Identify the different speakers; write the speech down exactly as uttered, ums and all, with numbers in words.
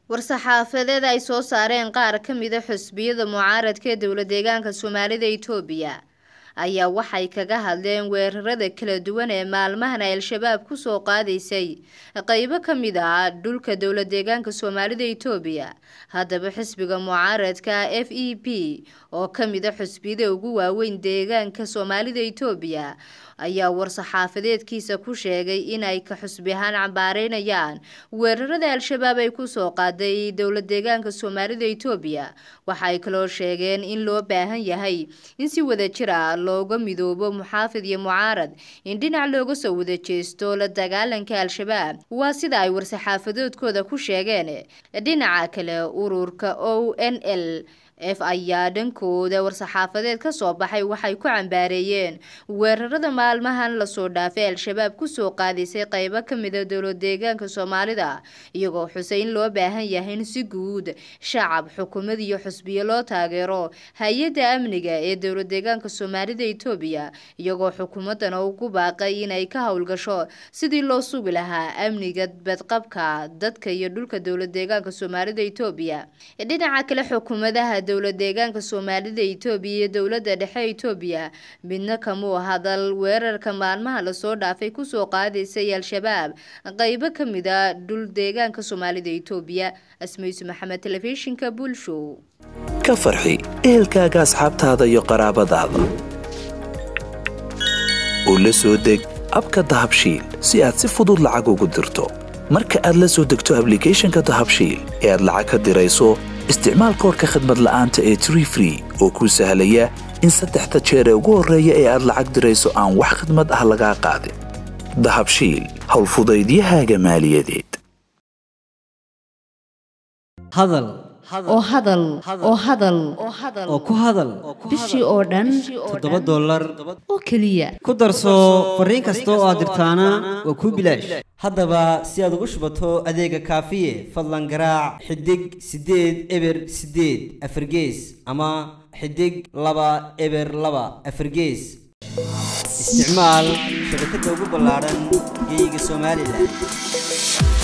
Speaker 1: war-saxaafadeed ay soo saareen qaar ka mid ah xisbiyada mucaaradka ee dowlad deegaanka Soomaalida Itoobiya ayaa waxay kaga hadleen weerarada kala duwan ee maalmahan ay al-shabaab ku soo qaadaysay qaybo ka mid ah dhulka dowlad deegaanka Soomaalida Itoobiya. Haddaba xisbiga mucaaradka F E P oo ka mid ah xisbiyada ugu waaweyn deegaanka Soomaalida Itoobiya ayaa war-saxaafadeedkiisa ku sheegay in ay ka xisbi ahaan cambaareynayaan weerarada al-shabaab ay ku soo qaaday dowlad deegaanka Soomaalida Itoobiya. Waxa ay kaloo sheegeen in loo baahan yahay in si wada jir ah looga midoobo muxaafid iyo mucaarad in dhinac looga soo wada jeesto la dagaalanka al-shabaab. Waa sida ay war-saxaafadeedkooda ku sheegeen. Dhinaca kale ururka O N L F ayaa dhankooda war-saxaafadeed ka soo baxay waxay ku cambaareeyeen weerarada maalmahan la soo dhaafay al-shabaab ku soo qaadaysay qaybo ka mid ah dowlad deegaanka Soomaalida, iyagoo xusay in loo baahan yahay in si guud shacab, xukuumad iyo xisbiyo loo taageero hay'adda amniga ee dowlad deegaanka Soomaalida Itoobiya, iyagoo xukuumadana ugu baaqay in ay ka howlgasho sidii loo sugi lahaa amniga badqabka dadka iyo dhulka dowlad deegaanka Soomaalida Itoobiya. Dhinaca kale xukuumadaha dowlad deegaanka Soomaalida Itoobiya iyo dowladda dhexe Itoobiya midna kama hadal weerarka maalmaha la soo dhaafay ku soo qaadaysay al-shabaab qaybo ka mid ah dhul deegaanka Soomaalida Itoobiya. Asmaysu Maxamed, telefishinka Bulsho.
Speaker 2: ka farxi ehelkaaga, asxaabtaada iyo qaraabadaada oo la soo deg abka Dahabshiil si aad si fudud lacag ugu dirto. marka aad la soo degto application-ka Dahabshiil ee aad lacag ka dirayso, isticmaal koodka khidmad la'aanta ee Tree Free oo kuu sahlaya in saddexda jeer ee ugu horreeya ee aad lacag dirayso aan wax khidmad ah laga qaadin. Dahabshiil, hawl fudaydiyahaaga maaliyadeed.
Speaker 3: hadal
Speaker 4: oo hadal oo hadal
Speaker 3: oo ku hadal
Speaker 4: bishii oo dhan
Speaker 3: toddoba dollar
Speaker 4: oo kaliya
Speaker 3: ku darso fariin kasta oo aad dirtaana waa ku bilaash. haddaba si aad ugu shubato adeega kaafiye fadlan garaac xidig sideed eber sideed afargees ama xidig laba eber laba afargees. isticmaal shabakadda ugu ballaaran geeyiga Soomaaliland.